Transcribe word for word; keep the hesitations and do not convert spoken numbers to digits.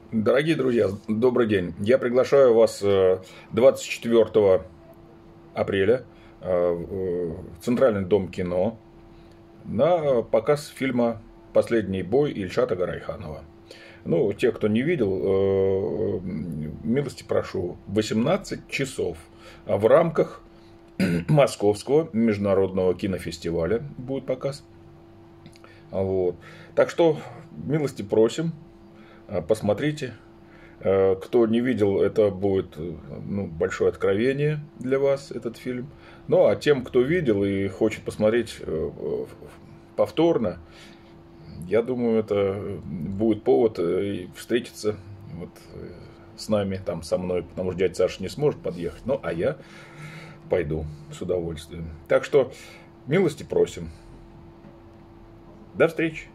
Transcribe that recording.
Дорогие друзья, добрый день. Я приглашаю вас двадцать четвёртого апреля в Центральный дом кино на показ фильма «Последний бой» Ильшата Горайханова. Ну, те, кто не видел, милости прошу, восемнадцать часов в рамках Московского международного кинофестиваля будет показ. Вот. Так что милости просим. Посмотрите. Кто не видел, это будет ну, большое откровение для вас, этот фильм. Ну, а тем, кто видел и хочет посмотреть повторно, я думаю, это будет повод встретиться вот с нами, там, со мной, потому что дядя Саша не сможет подъехать. Ну, а я пойду с удовольствием. Так что милости просим. До встречи.